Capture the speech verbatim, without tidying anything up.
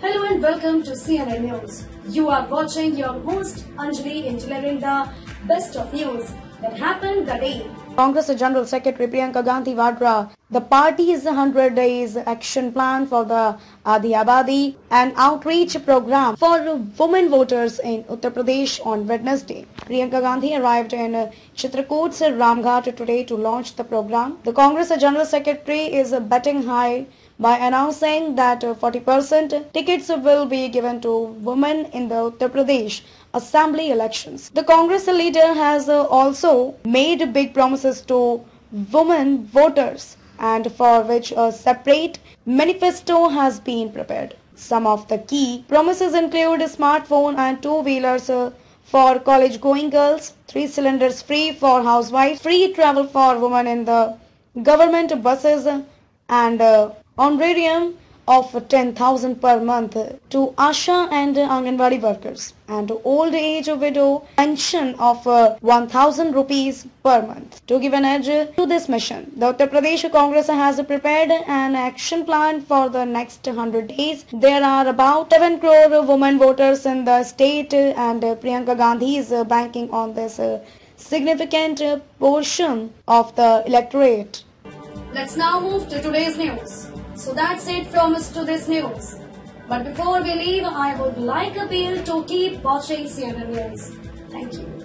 Hello and welcome to C N N News. You are watching your host Anjali in delivering the best of news that happened that day. Congress General Secretary Priyanka Gandhi Vadra, the party's one hundred days action plan for the Adi Abadi and outreach program for women voters in Uttar Pradesh on Wednesday. Priyanka Gandhi arrived in Chitrakoot's Ramghat today to launch the program. The Congress General Secretary is betting high by announcing that forty percent tickets will be given to women in the Uttar Pradesh Assembly elections. The Congress leader has also made big promises to women voters and for which a separate manifesto has been prepared. Some of the key promises include smartphone and two-wheelers for college-going girls, three cylinders free for housewives, free travel for women in the government buses, and uh, honorarium of ten thousand per month to Asha and Anganwadi workers, and old age widow pension of uh, one thousand rupees per month. To give an edge to this mission, the Uttar Pradesh Congress has prepared an action plan for the next one hundred days. There are about seven crore women voters in the state, and uh, Priyanka Gandhi is uh, banking on this uh, significant uh, portion of the electorate. Let's now move to today's news. So that's it from us to this news. But before we leave, I would like appeal to keep watching C N N News. Thank you.